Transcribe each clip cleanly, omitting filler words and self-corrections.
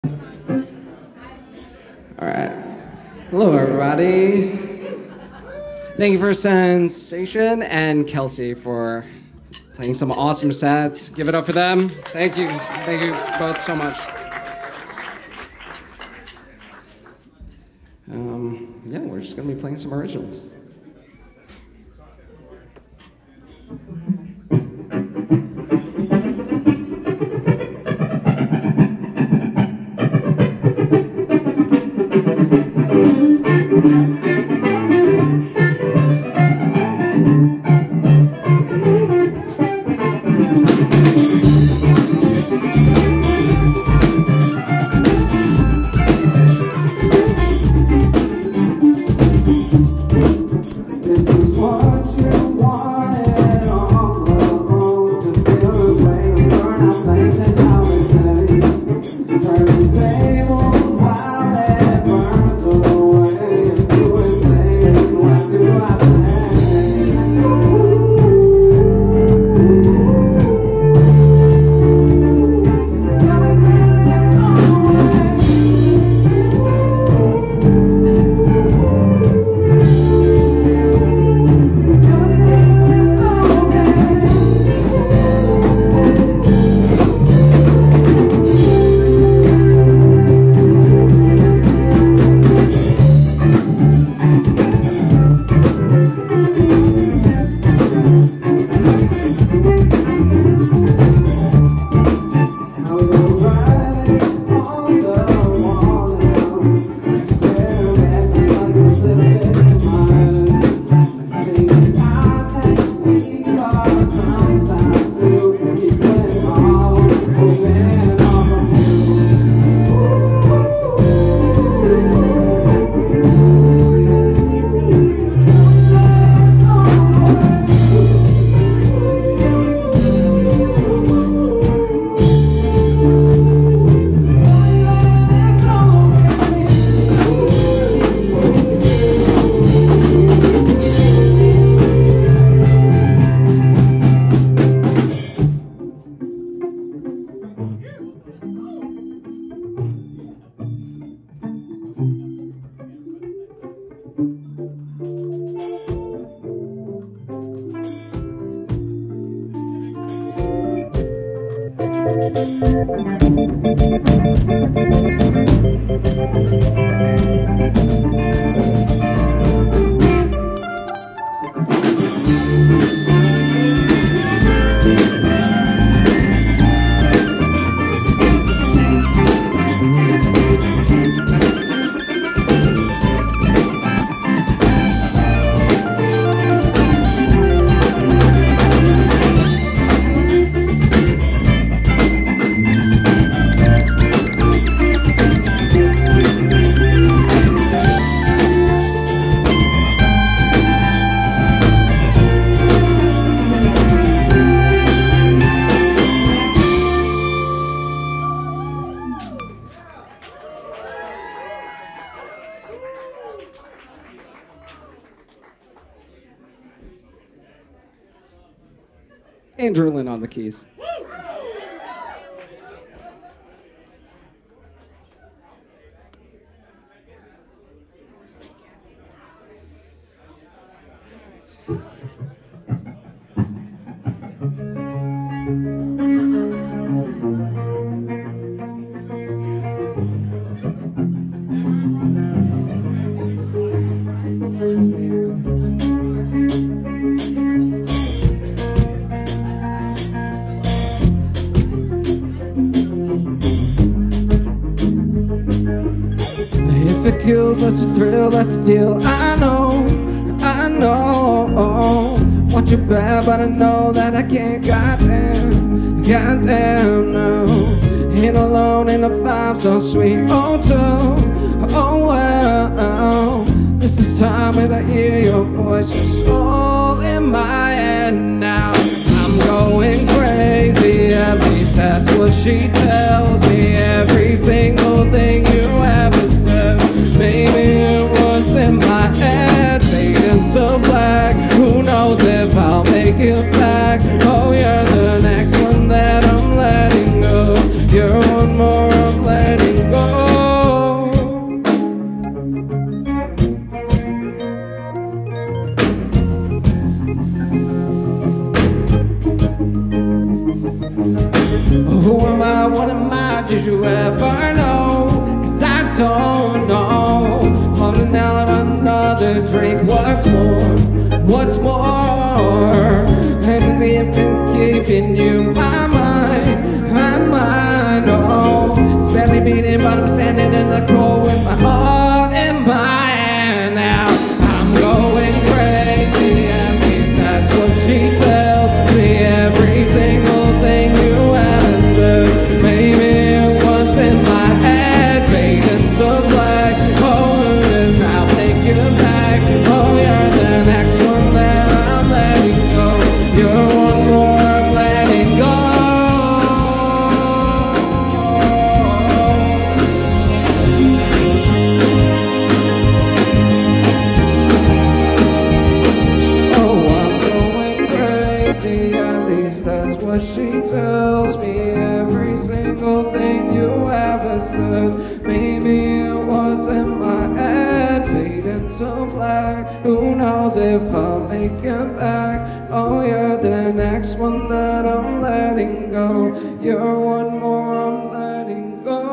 All right. Hello, everybody. Thank you for Sensation and Kelsey for playing some awesome sets. Give it up for them. Thank you. Thank you both so much. Yeah, we're just going to be playing some originals. Andrew Lynn on the keys. If it kills, that's a thrill, that's a deal. I know. Want you bad, but I know that I can't. Goddamn, no. Ain't alone in a vibe so sweet. Oh, too. Oh, well. This is time when I hear your voice just all in my head now. I'm going crazy, at least that's what she tells me. Every single thing you ever said, maybe it was in my head, fade into black. Who knows if I'll make it back? Oh, you're the next one that I'm letting go. You're one more I'm letting go. giving you my mind. Oh, it's barely beating, but I'm standing in the cold with my heart in my hand. Now I'm going crazy, at least that's what she tells me. Every single thing you ever said, maybe it was in my head, fading so black. Oh, and now thinking back, oh, you're the next one that I'm letting go. You're one more I'm letting go. Oh, I'm going crazy, at least that's what she tells me. Every single thing you ever said, maybe it was in my head, fading so black. Who knows if I'll make it back? Oh, you're the next one that I'm letting go. You're one more I'm letting go.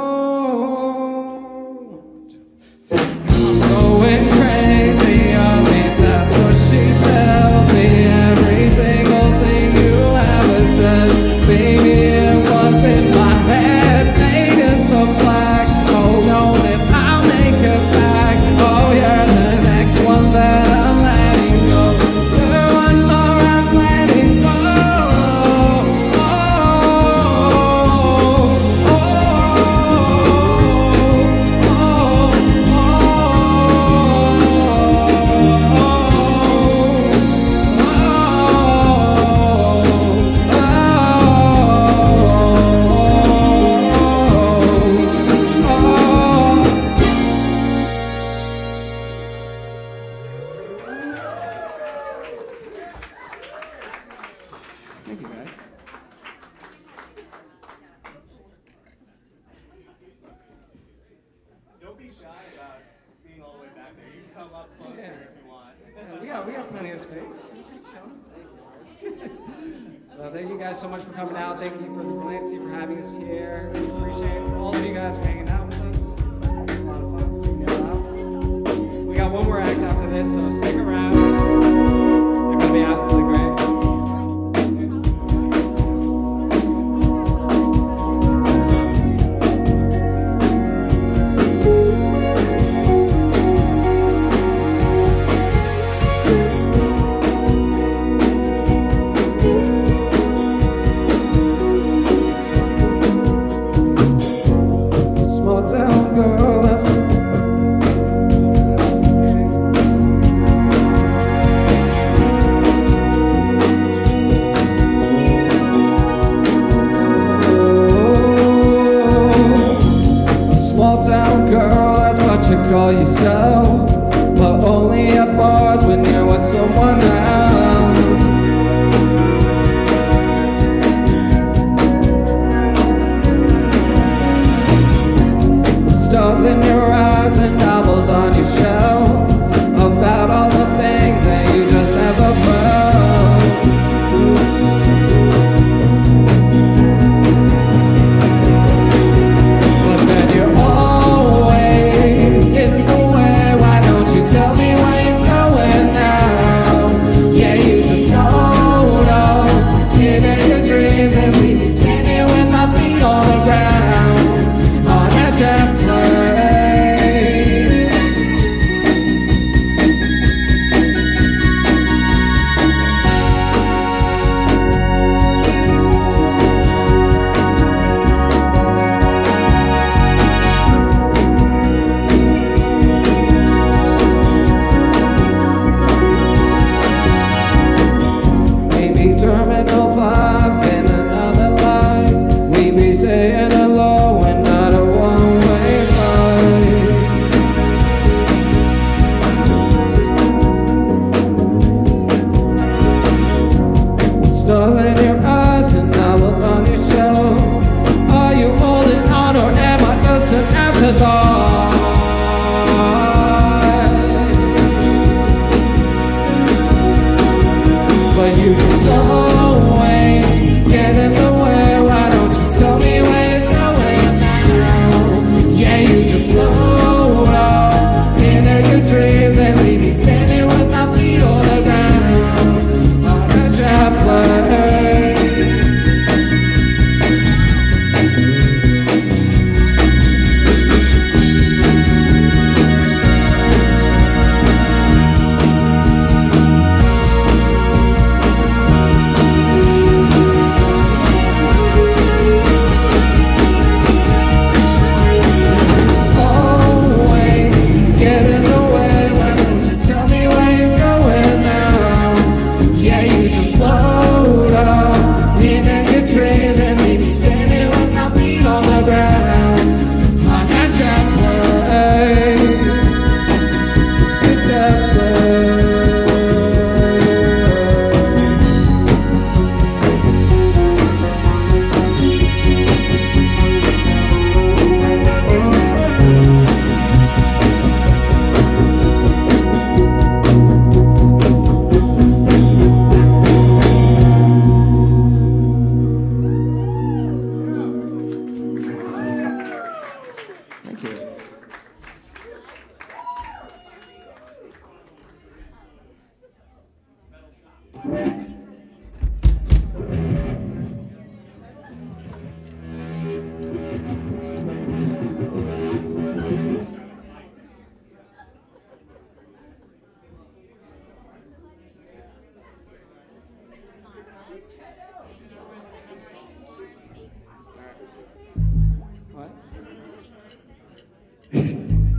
I'm going crazy, at least that's what she tells me. Every single thing you ever said, baby, it was in my head, fading so black. Oh, no, if I'll make it back. Oh, you're the next one that I'm letting go. You're one more I'm letting go. Oh, oh, Thank you, guys. Don't be shy about being all the way back there. You can come up closer if you want. Yeah, we got plenty of space. We're just chilling. So thank you guys so much for coming out. Thank you for Nancy for having us here. Appreciate all of you guys for hanging out with us. It was a lot of fun seeing you out. We got one more act after this, so stick around. They're gonna be absolutely great. Small town girl, that's a small town girl, that's what you call yourself, but only at bars when you're with someone else. Stars in your eyes and novels on your shelf about all the things that you just never felt. But then you're always in the way. Why don't you tell me where you're going now? Yeah, you just know, get in your dreams and leave me standing with my feet on the ground on a jet plane. Maybe Terminal 5 in another life, we be saying hello and not a one-way flight. Stars in your eyes and novels on your shelf. Are you holding on or am I just an afterthought? But you just always get in the way. Why don't you tell me where you're going now? Yeah, you just float off into your dreams and leave me standing with my feet on the ground on a jet plane.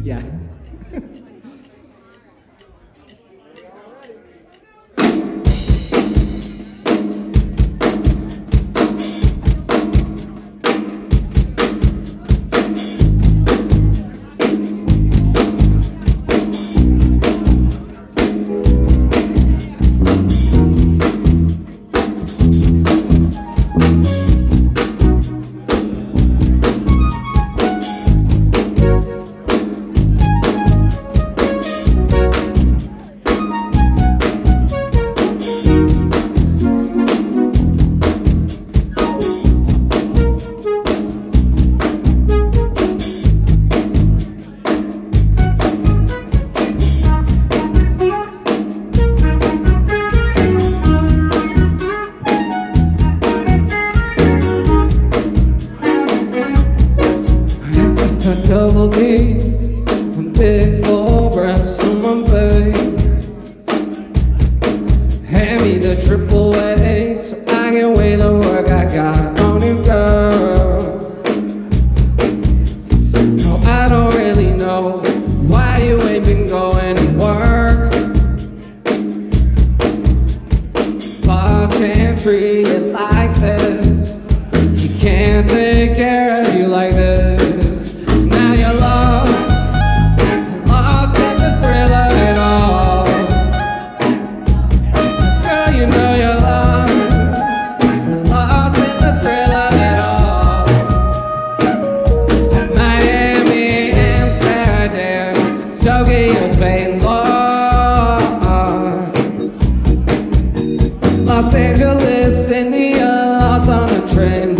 Yeah. Double D, big full breasts on my babe. Hand me the triple A so I can weigh the work I got on you, girl. No, I don't really know why you ain't been going to work. Boss can't treat you like this. He can't take care of you like this. Tokyo, Spain, lost. Los Angeles, India, lost on a train,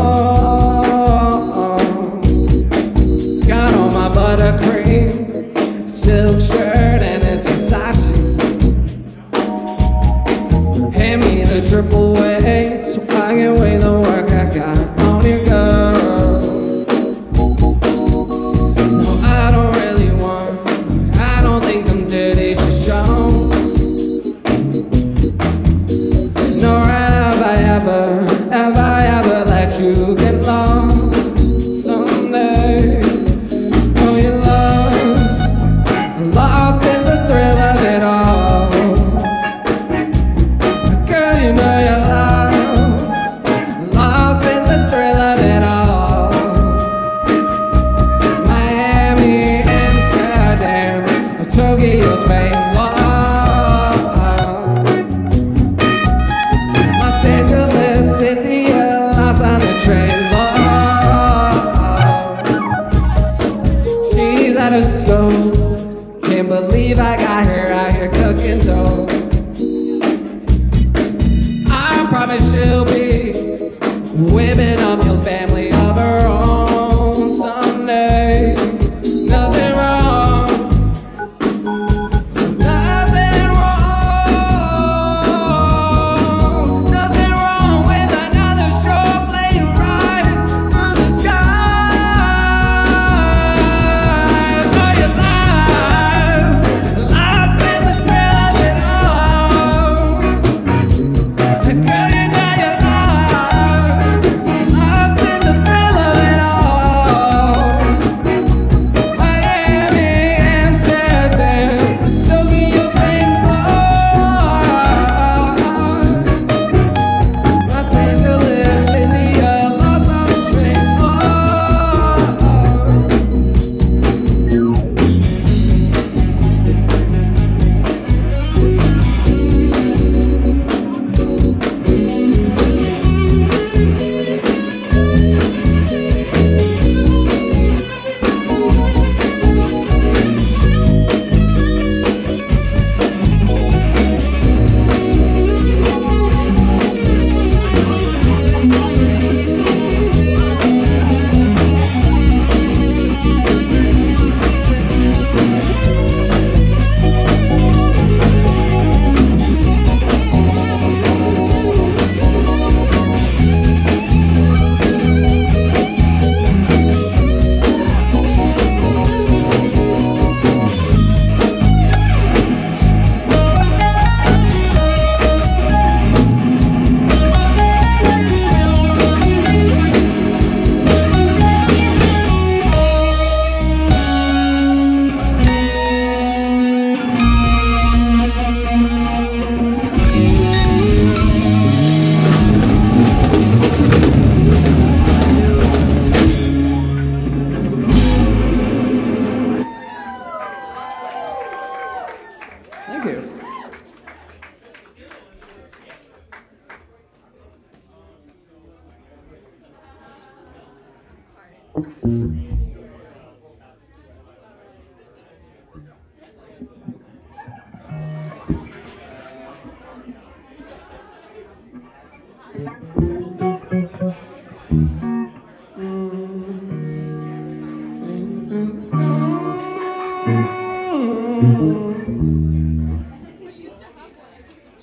lost. Got on my buttercream silk shirt and it's Versace. Hand me the triple A so I can weigh the work I got on you, girl. Have I ever let you get lost someday? Oh, you're lost in the thrill of it all. Girl, you know you're lost in the thrill of it all. Miami, Amsterdam, Tokyo, Spain, lost. She's at a stove. Can't believe I got her out here cooking dough. I promise she'll be whipping up Hill's family of her own someday. Nothing wrong. Nothing wrong. Nothing wrong with another shore plane ride through the sky. Oh, you're lost in the thrill of it all. Girl, you know you're lost in the thrill.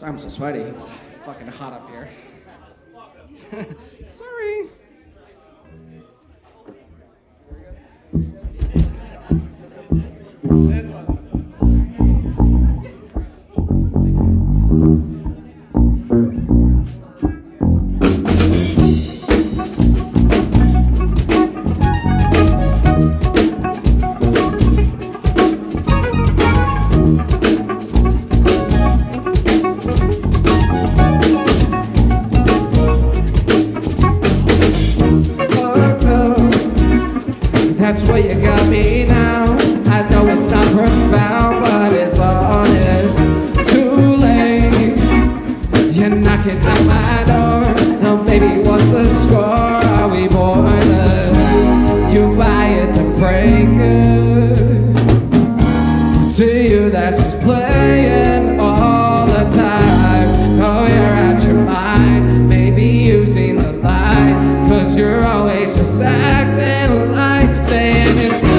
Sorry, I'm so sweaty. It's fucking hot up here. Sorry. This one. That's where you got me now. I know it's not profound, but it's honest. Too late, you're knocking at my door. So baby, what's the score? Are we more than you buy it to break it? To you, that's just playing all the time. Oh, you're out your mind. Maybe you've seen the light, 'cause you're always just acting like saying it's you.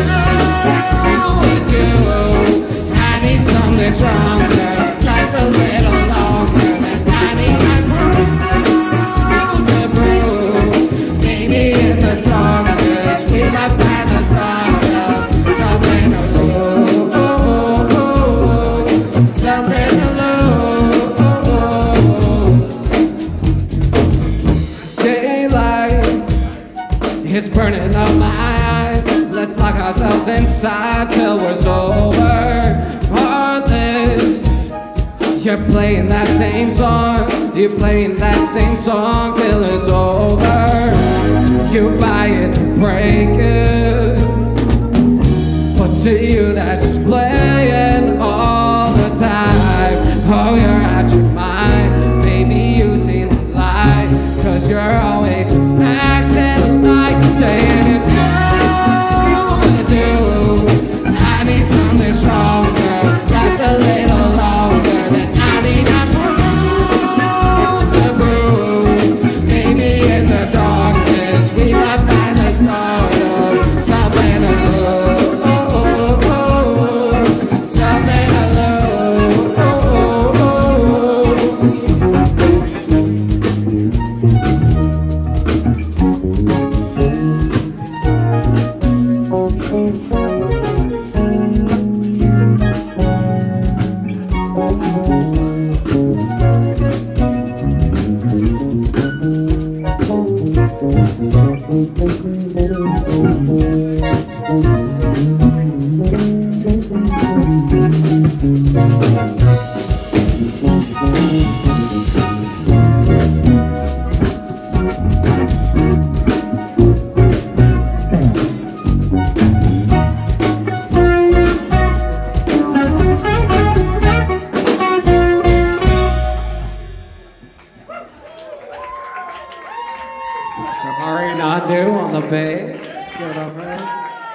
I need something stronger, that's a little longer than 99 proof to prove. Maybe in the darkness we might find the start of something to lose. Something to lose. Daylight, it's burning up my eyes. Let's lock ourselves inside till we're sober. Heartless, you're playing that same song. You're playing that same song till it's over. You buy it to break it, but to you that's just playing all the time. Oh, you're out your mind. Maybe you've seen the light, 'cause you're always just acting like saying it's you. I need something stronger, that's a little longer than 99 proof to prove. Maybe in the darkness we might find the start of something to lose. Something to Mr. Hari Nadu on the bass. Give it up for him.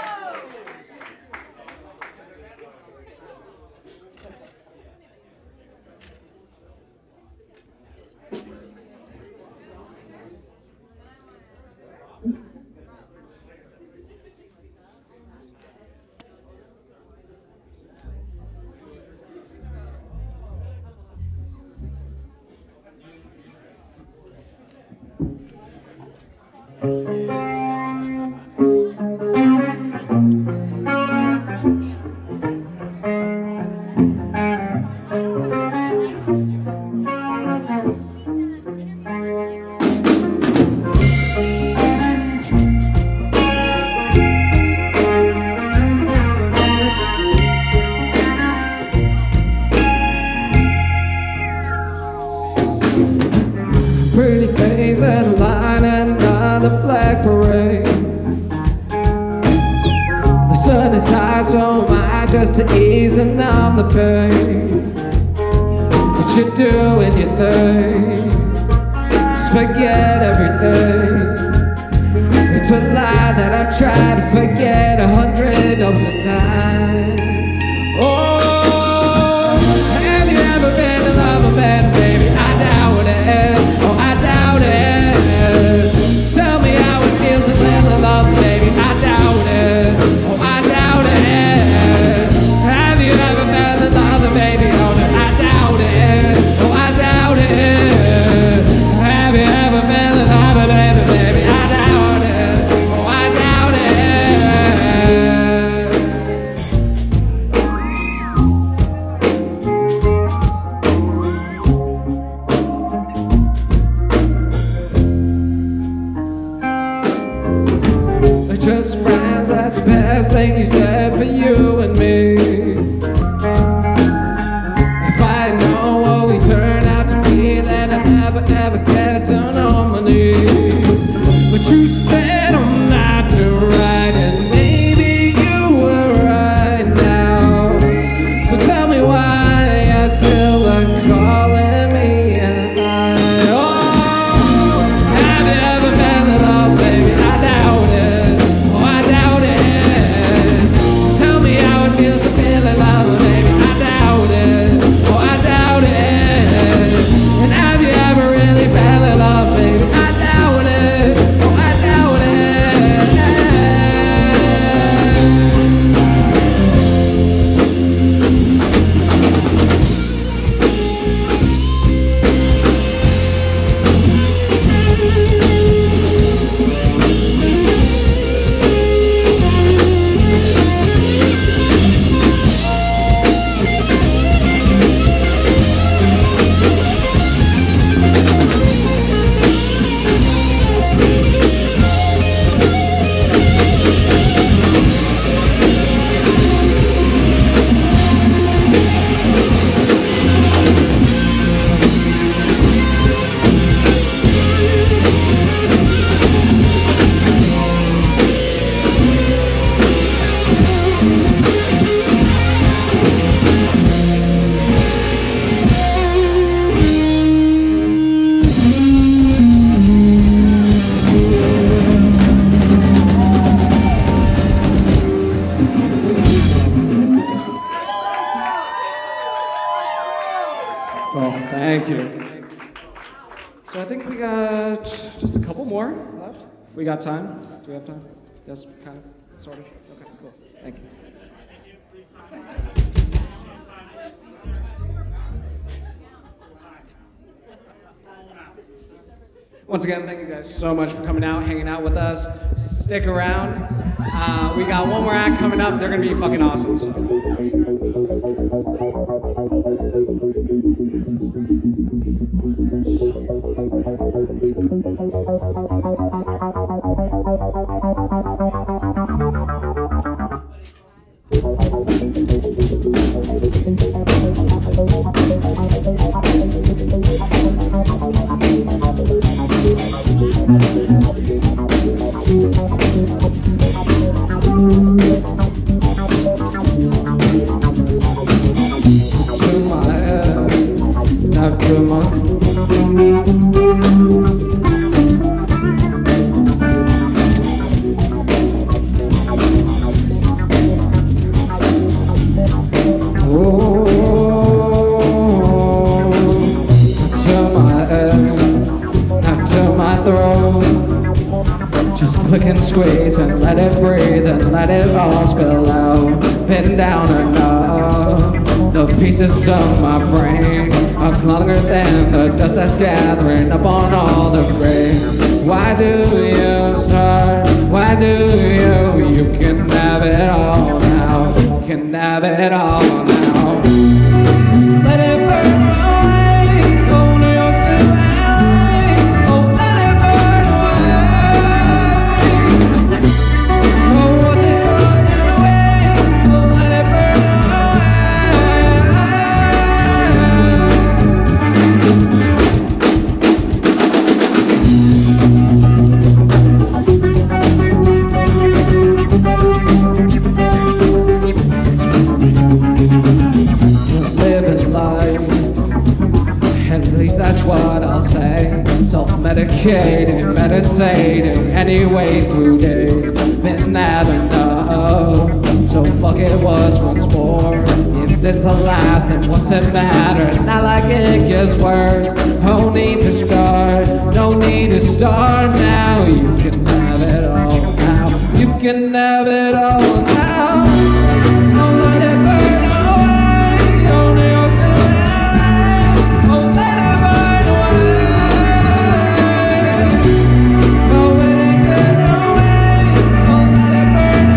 Pretty face and a line and another black parade. The sun is high, so am I, just to ease and numb the pain. What you do when you think, just forget everything. It's a lie that I've tried to forget 100 dozen times. Oh, have you ever been in love with me, baby? I doubt it. Oh, I doubt it. Tell me how it feels to live in love, baby. I doubt it. Oh, I doubt it. Have you ever been in love with me, baby? Oh, I doubt it. Oh, I doubt it. everything you said for you and me. If I know what we turn out to be, then I'd never, ever get down on my knees. But you said I'm not to right, and maybe you were right now. So tell me why you're still calling me at night. Oh, have you ever been in love, baby? I doubt it. Oh, I doubt it. Tell me how it feels to feel in love, baby. I doubt it. Oh, I doubt it. And have you ever really fell in love, baby? I doubt it. Oh, I doubt it. Oh, thank you. So I think we got just a couple more left. If we got time. Do we have time? Yes, kind of, sort of. Okay, cool. Thank you. Once again, thank you guys so much for coming out, hanging out with us. Stick around. We got one more act coming up. They're gonna be fucking awesome. So. To my head, after my click and squeeze and let it breathe and let it all spill out. Pin down enough. The pieces of my brain are longer than the dust that's gathering up on all the graves. Why do you start? Why do you? You can have it all now. You can have it all now. Just let it burn away. Oh, New York to LA. Oh, let it burn away. Oh, what's it burning away? Oh, let it burn living life, at least that's what I'll say. Self-medicating, meditating, anyway through days. Been that enough? So fuck it was once more. If this the last, then what's it matter? Not like it gets worse. No need to start, no need to start now. You can have it all now. You can have it all now. Oh, let it burn away. Oh, New York to LA. Oh, let it burn away. Oh, it ain't good no way. Oh, let it burn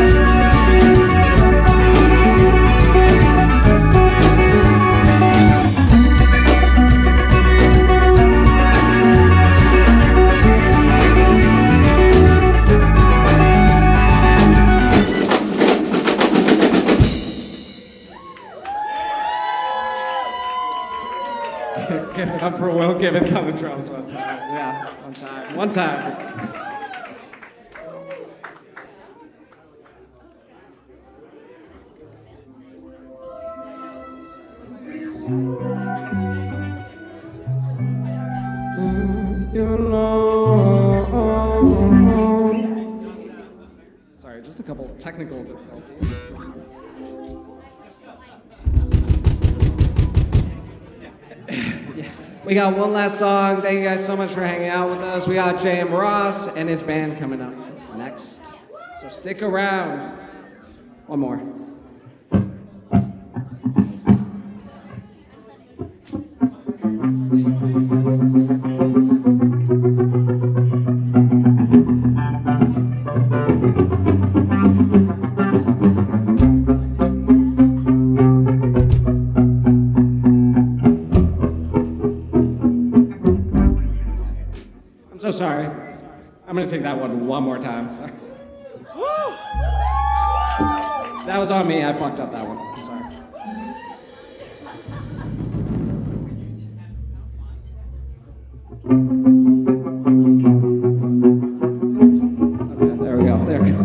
away. Give it up for Will Gibbons on the drums one time. Yeah, one time. One time. Sorry, just a couple technical difficulties. We got one last song. Thank you guys so much for hanging out with us. We got J.M. Ross and his band coming up next. So stick around. One more. So sorry. I'm gonna take that one more time. Sorry. Woo! That was on me. I fucked up that one. I'm sorry. Okay, there we go. There we go.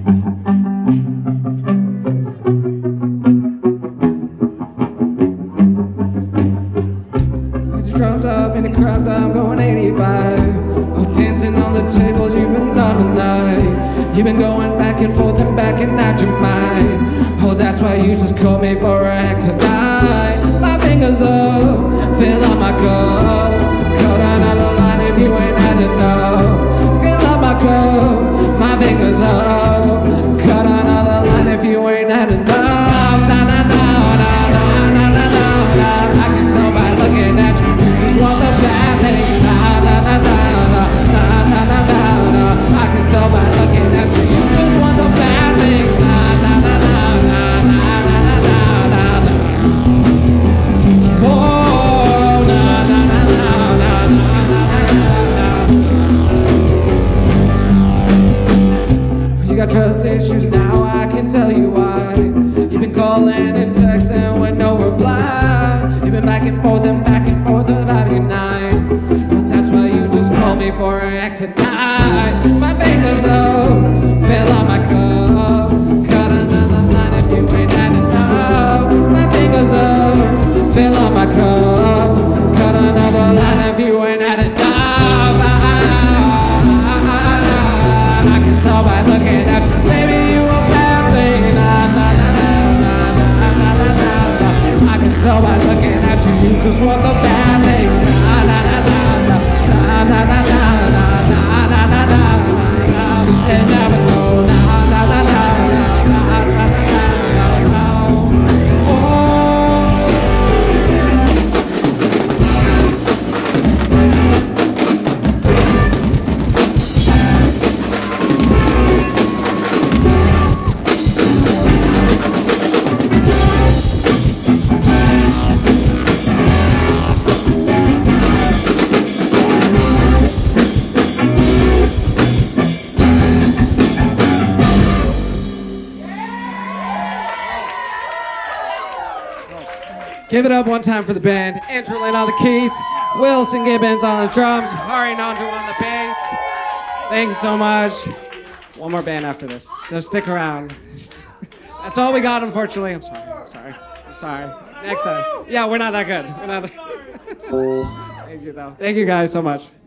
It's drummed up in a crowd. I'm going 85. Dancing on the tables, you've been on tonight. You've been going back and forth and backing out your mind. Oh, that's why you just called me for a act tonight. My fingers up, fill up my cup. Cut another line if you ain't had enough. Fill up my cup, my fingers up. Cut another line if you ain't had enough. Na na na na na na na na na. I can tell by looking at you, you just want the bad thing. Na na na na. I can tell by looking at you, you just want the bad things. Na na na na na na na na na. Oh, na na na na na na na. You got trust issues now, I can tell you why. You've been calling and texting with no reply. You've been back and forth about your night. That's why you just called me for an act tonight. My fingers up, fill up my cup. Cut another line if you ain't had enough. My fingers up, fill up my cup. Cut another line if you ain't had enough. I can tell by looking at you, baby, you a bad thing. Na na na na na na na na na. I can tell by looking at you, you just want the bad thing. Na na na na na na na na. And never know, na na na na na na na na. Give it up one time for the band. Andrew Lynn on the keys, Wilson Gibbons on the drums, Hari Nandu on the bass. Thank you so much. One more band after this, so stick around. That's all we got, unfortunately. I'm sorry. Next time. Yeah, we're not that good. Thank you, though. Thank you guys so much.